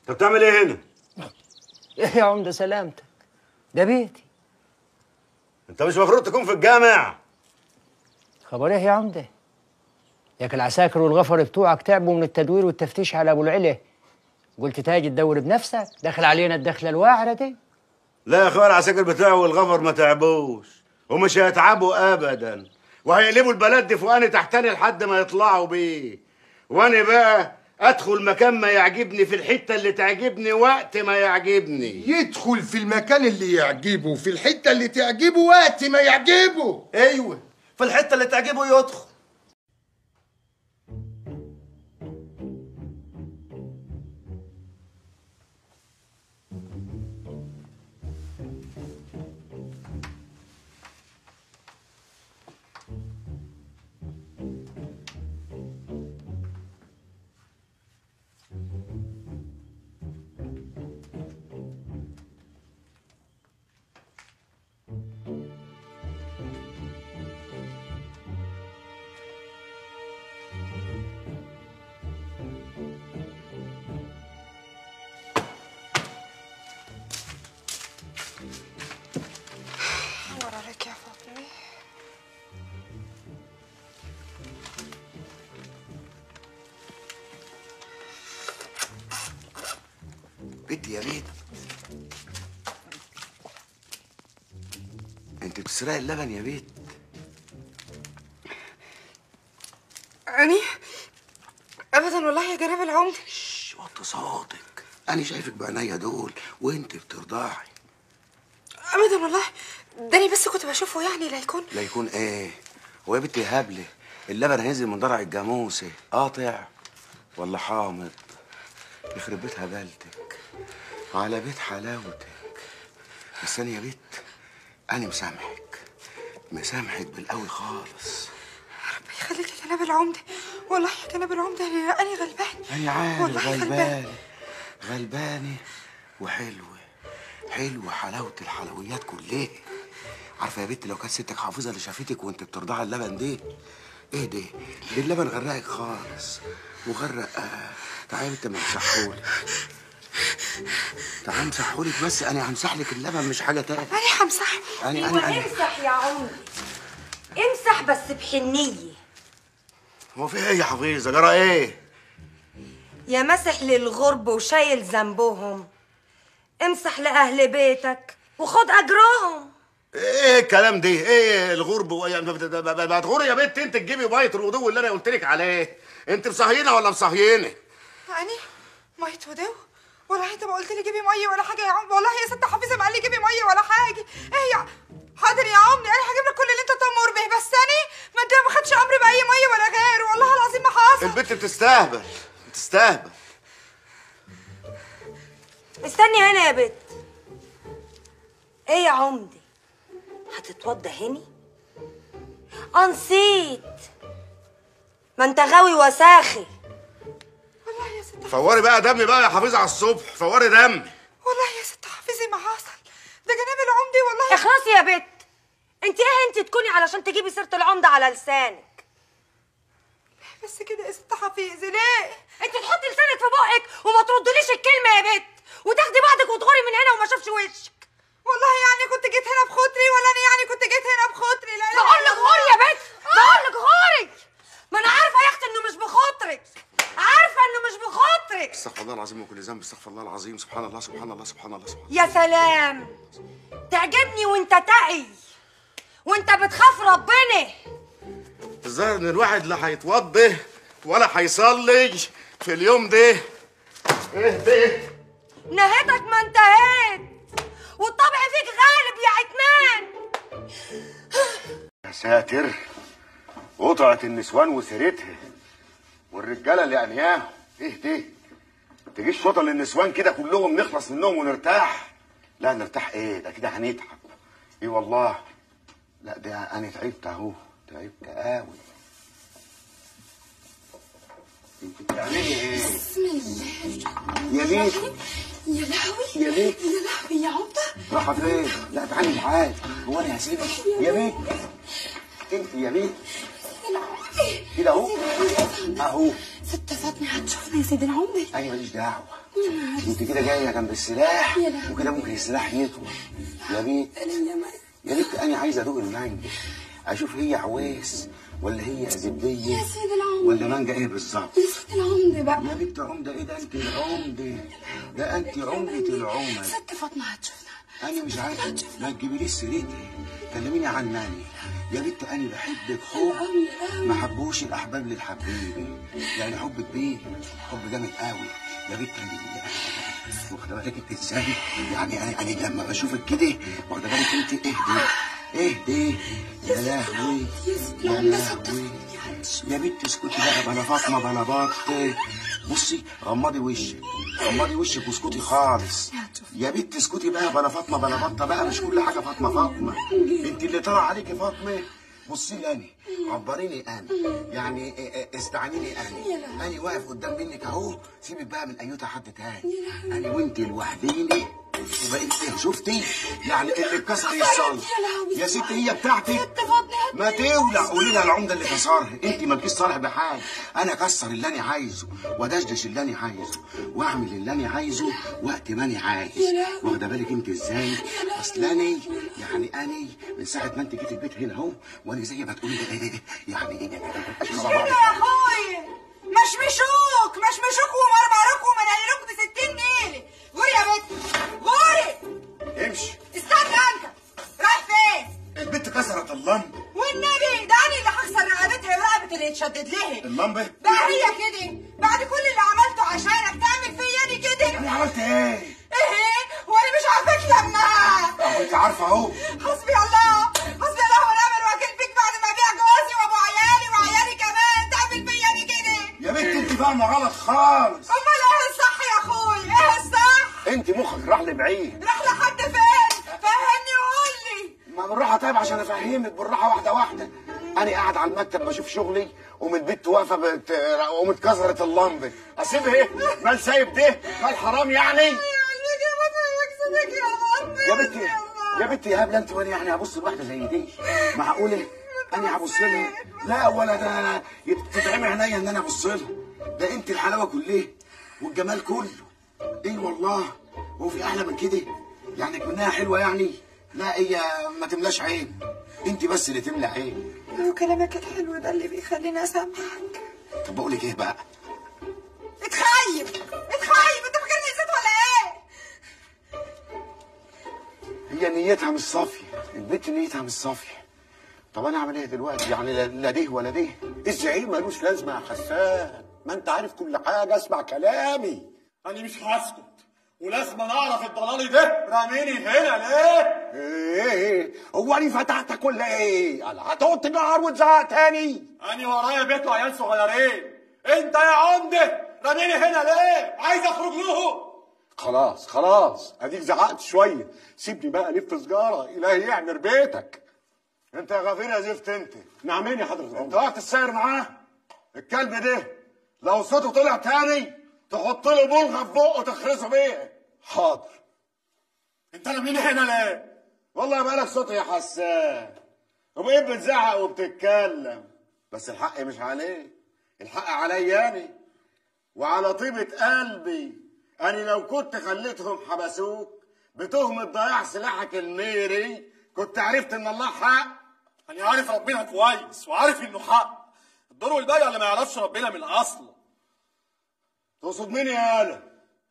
انت بتعمل ايه هنا؟ ايه يا عمده سلامتك؟ ده بيتي. انت مش المفروض تكون في الجامع؟ خبر ايه يا عمده؟ ياك العساكر والغفر بتوعك تعبوا من التدوير والتفتيش على ابو العلا، قلت تاجي تدور بنفسك، دخل علينا الدخله الواعره دي. لا يا اخويا، العساكر بتاعه والغفر ما تعبوش ومش هيتعبوا ابدا، وهيقلبوا البلد دي فوقاني تحتاني لحد ما يطلعوا بيه. وانا بقى ادخل مكان ما يعجبني في الحته اللي تعجبني وقت ما يعجبني. يدخل في المكان اللي يعجبه في الحته اللي تعجبه وقت ما يعجبه. ايوه، في الحته اللي تعجبه يدخل. بنتي يا بنت، انت بتسرقي اللبن يا بنت؟ أني أبدا والله يا جناب العمدة. شش، وطي صوتك، أنا شايفك بعينيا دول وأنت بترضعي. أبدا والله، داني بس كنت بشوفه يعني لا يكون. لا يكون إيه؟ هو يا بنتي هبلة اللبن هينزل من ضرع الجاموسة قاطع ولا حامض؟ يخرب بيت هبلتك على بيت حلاوتك. بس أنا يا بنت أنا مسامحك، مسامحك بالقوي خالص. ربي يخليك يا جناب العمدة، والله يا جناب العمدة أنا أنا غلبان. أنا عارف والله غلبانة غلبانة وحلوة حلوة حلاوة الحلويات كلها. عارفة يا بنت لو كانت ستك حافظة اللي شافتك وأنت بترضعي اللبن ده، إيه ده؟ ده اللبن غرقك خالص وغرق. آه. تعالي يا بنت ما امسحهولك، تعالي امسحهولك بس. أنا همسح لك اللبن مش حاجة تاني. أنا همسح. أنا أيوة أنا أنا امسح يا عمدي، امسح بس بحنية. هو في إيه يا حفيظة؟ جرى إيه؟ يا مسح للغرب وشايل ذنبهم، امسح لأهل بيتك وخد أجرهم. ايه الكلام ده؟ ايه الغرب؟ ما تغوري يا بنت انت تجيبي بيت الوضوء اللي انا قلت لك عليه. انت مصهينه ولا مصهينه؟ أني ميت ودو؟ والله انت ما قلت لي جيبي ميه ولا حاجه يا عم. والله يا ست حفيظه ما قال لي جيبي ميه ولا حاجه. ايه يا حاضر يا عمي، انا هجيب لك كل اللي انت تأمر به، بس انا ما انت ما خدش امري باي ميه ولا غيره. والله العظيم ما حصل. البنت بتستهبل بتستهبل. استني هنا يا بت. ايه يا عمدي، هتتوضى هني؟ اه نسيت، ما انت غاوي وساخي. والله يا ست فوري بقى دمي بقى يا حفيظه على الصبح، فوري دمي. والله يا ست حفيظي ما حصل، ده جناب العمدي والله. اخلصي يا بت، انت ايه انت تكوني علشان تجيبي سيره العمده على لسانك؟ بس كده يا ست حفيظي ليه؟ انت تحطي لسانك في بقك وما تردليش الكلمه يا بت، وتاخدي بعضك وتغوري من هنا وما شافش وشك. والله يعني كنت جيت هنا بخاطري ولا انا يعني كنت جيت هنا بخاطري؟ لا لا بقول لك غوري يا بت، بقول لك غوري. ما انا عارفه يا اختي انه مش بخاطرك، عارفه انه مش بخاطرك. استغفر الله العظيم وكل ذنب، استغفر الله العظيم. سبحان الله سبحان الله سبحان الله سبحان الله. يا سلام، تعجبني وانت تقي وانت بتخاف ربنا. الظاهر ان الواحد لا هيتوضى ولا هيصلي في اليوم ده. ايه ده؟ نهيتك ما انتهيت، والطبع فيك غالب يا عتمان. يا ساتر، قطعت النسوان وسيرتها والرجاله اللي انهاهم. ايه ده؟ تجيش شوطه للنسوان كده كلهم نخلص منهم ونرتاح؟ لا نرتاح ايه؟ ده كده هنتعب. ايه والله. لا ده انا تعبت اهو، تعبت قوي. انت بتعملي ايه؟ بسم الله يا بيت يا لهوي يا بيت يا لهوي يا عمده. راحه فين؟ لا تعالي تعالي. هو انا هسيبك يا بيت؟ انت يا بيت كده اهو اهو. ست فاطمه هتشوفنا يا سيدنا عمدي. انا ماليش دعوه، انت كده جايه جنب السلاح وكده ممكن السلاح يطول. يا بيت يا بيت انا عايز ادوق المانجا، اشوف هي عويس ولا هي زبديه يا سيد العمده ولا مانجا ايه بالظبط؟ يا سيد العمده بقى. يا بنت عمده ايه ده؟ انت العمده ده، انت عمده العمد. ست فاطمه هتشوفنا. انا مش عارف، ما تجيبليش سيرتي، كلميني عناني يا بنت. انا بحبك حب ما حبوش الاحباب للحبيبي، يعني حب كبير، حب جامد قوي يا بنت. واخده بالك انت ازاي؟ يعني انا انا لما بشوفك كده واخده بالك انت اهدي اهدي. يا لهوي يا لهوي يا بنت اسكتي بقى بلا فاطمه بلا بط. بصي غمضي وشك، غمضي وشك واسكتي خالص يا بنت. اسكتي بقى بلا فاطمه بلا بطه بقى، مش كل حاجه فاطمه فاطمه. انت اللي طلع عليكي فاطمه. بصي لي انا، عبريني انا، يعني استعنيني انا. انا واقف قدام منك اهو، سيبك بقى من ايوتا حد تاني. انا وانت لوحديني وبقيت ايه؟ شفتي؟ يعني اللي اتكسر يتصلح يا ستي هي بتاعتك. ما تولع قولي لها العمده اللي كسرها. انت ما تجيش صالح بحاجه، انا اكسر اللي انا عايزه وادشدش اللي انا عايزه واعمل اللي انا عايزه وقت ما انا عايز. واخده بالك انت ازاي؟ اصل انا يعني انا من ساعه ما انت جيت البيت هنا اهو وانا زي ما تقولي يعني ايه كده يا اخويا، مشمشوك مشمشوك ومرمروك ومنيلوك بستين نيله. غوري يا بنت غوري. امشي. استنى انت رايح فين؟ البنت كسرت اللمبه. والنبي ده انا اللي هكسر رقبتها ورقبه اللي يتشدد لها. اللمبه بقى هي كده بعد كل اللي عملته عشانك تعمل فيا انا كده؟ انا عملت ايه؟ ايه وانا مش عارفاك لما انت عارفه اهو. حسبي الله حسبي الله ونعم الوكيل فيك بعد ما ابيع جوزي وابو عيالي وعيالي كمان تعمل فيا انا كده. يا بنت انت فاهمه غلط خالص. امال ايه الصح يا اخوي؟ ايه الصح؟ انت مخك راح لبعيد. راح لحد فين؟ فهمني وقول لي. ما بالراحه طيب عشان افهمك بالراحه واحده واحده. انا قاعد على المكتب بشوف شغلي ومن البيت واقفه بت... وقامت كسرت اللمبه. اسيبها ايه؟ مال سايب ده؟ مال حرام يعني؟ يا بنتي يا بنتي يا هبله انت وانا يعني هبص لواحده زي دي؟ معقوله انا هبص لها؟ لا ولا ده تتعمي عينيا ان انا ابص لها. ده انت الحلاوه كلها والجمال كله. ايه والله هو في احلى من كده؟ يعني كونها حلوه يعني؟ لا هي ما تملاش عين، انت بس اللي تملى عين. وكلامك الحلو ده اللي بيخليني اسامحك. طب بقول لك ايه بقى؟ اتخيب اتخيب انت فاكرني نسيت ولا ايه؟ هي نيتها مش صافيه، البنت نيتها مش صافيه. طب انا اعمل ايه دلوقتي؟ يعني لا ده ولا ده. الزعيم ملوش لازمه يا حسان، ما انت عارف كل حاجه. اسمع كلامي. انا مش هسكت ولازم اعرف الضلالي ده راميني هنا ليه؟ ايه ايه هو انا فتحتك ولا ايه؟ انا هتقعد تجهر وتزعق تاني؟ انا ورايا بيت وعيال صغيرين. انت يا عمده راميني هنا ليه؟ عايز اخرج له. خلاص خلاص اديك زعقت شويه، سيبني بقى الف سجاره. الهي يعمر بيتك. انت يا غفير يا زفت انت. نعمين يا حضرة انت وقت السير معاه الكلب ده لو صوته طلع تاني تحط له بلغه في بقه تخرسه بيها. حاضر. انت راميني هنا ليه؟ والله بالك صوت يا حسان وبقيت بتزعق وبتتكلم، بس الحق مش عليك، الحق عليا انا وعلى طيبه قلبي. انا لو كنت خليتهم حبسوك بتهمه ضياع سلاحك الميري كنت عرفت ان الله حق. انا عارف ربنا كويس وعارف انه حق. الدور والباقي اللي ما يعرفش ربنا من الاصل. تقصد مين يا هلا؟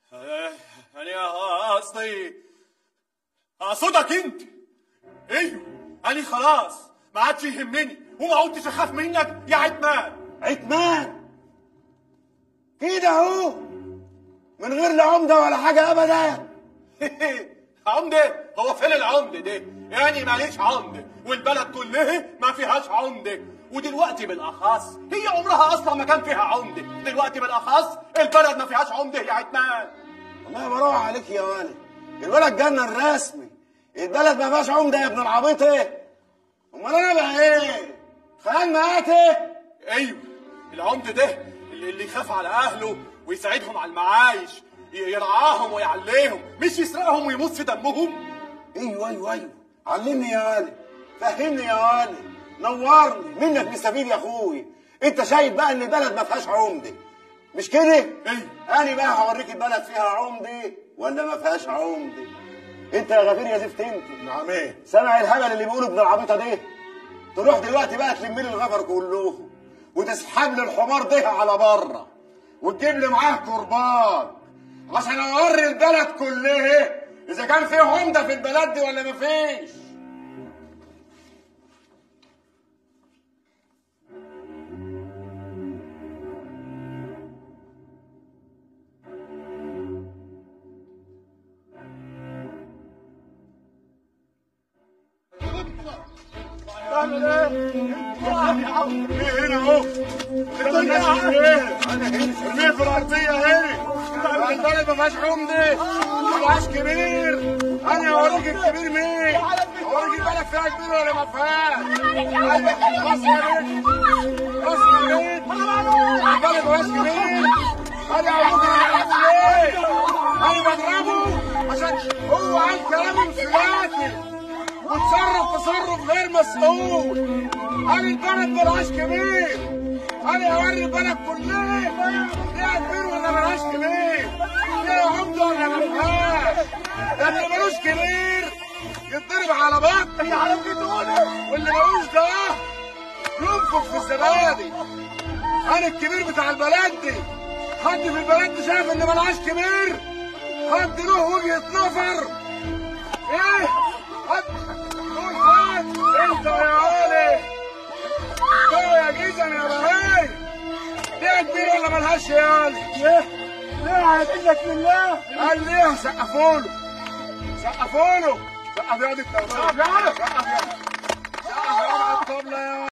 انا قصدي اقصدك انت. ايوه انا خلاص ما عادش يهمني وما عدتش اخاف منك يا عتمان. عتمان كده اهو من غير لا عمده ولا حاجه ابدا. عمده؟ هو فين العمده ده؟ يعني ماليش عمده والبلد كلها ما فيهاش عمده، ودلوقتي بالاخص هي عمرها اصلا ما كان فيها عمده. دلوقتي بالاخص البلد ما فيهاش عمده يا عتمان. والله بروح عليك يا ولد، الولد جنن الرسمي. البلد ما فيهاش عمده يا ابن العبيط. ايه امال انا بقى ايه؟ خان مقاتي؟ ايوه العمده ده اللي يخاف على اهله ويساعدهم على المعايش، يرعاهم ويعليهم مش يسرقهم ويموت في دمهم. ايوه ايوه ايوه علمني يا ولد، فهمني يا ولد، نورني منك مستفيد يا اخوي. انت شايف بقى ان البلد ما فيهاش عمده، مش كده؟ ايه؟ انا بقى هوريك البلد فيها عمدي ولا ما فيهاش عمدي. انت يا غفير يا زفت انت. نعم ايه؟ سامع الهبل اللي بيقولوا ابن العبيطه ده؟ تروح دلوقتي بقى تلم لي الغفر كلهم وتسحب لي الحمار ده على بره وتجيب لي معاه كرباج عشان اوري البلد كلها اذا كان فيه عمده في البلد دي ولا ما فيش. تعمل ايه؟ ايه هنا اهو؟ انت ايه؟ انا هنا ارميه في الارضيه هنا. البلد ما فيهاش عمده ما فيهاش كبير. انا هوريك الكبير مين؟ هوريك البلد فيها كبير ولا ما فيهاش؟ خلاص يا بنت خلاص يا بنت البلد ما فيهاش كبير. انا هقول لك انا بعمل ايه؟ انا بضربه عشان هو عن كلامي انفلاتي وتصرف تصرف غير مسؤول. انا البلد ملهاش كبير. انا هوري البلد كلها فيها كبير ولا ملهاش كبير، فيها عمده ولا مفيهاش. ده اللي ملوش كبير يتضرب على بطن يا على بتقوله، واللي ملوش ده ينفخ في الزبادي. انا الكبير بتاع البلد دي. حد في البلد دي شايف ان ملهاش كبير؟ حد له وجهه نظر؟ ايه؟ حد قول حد انت يا علي جو يا جيزن يا بهاي ليه كبير ولا ملهاش يا علي؟ ليه؟ ليه عايزك بالله؟ قال ليه؟ سقفوا له سقفوا له سقف يا دي التوبه سقف يا سقف يا سقف يا الطبله يا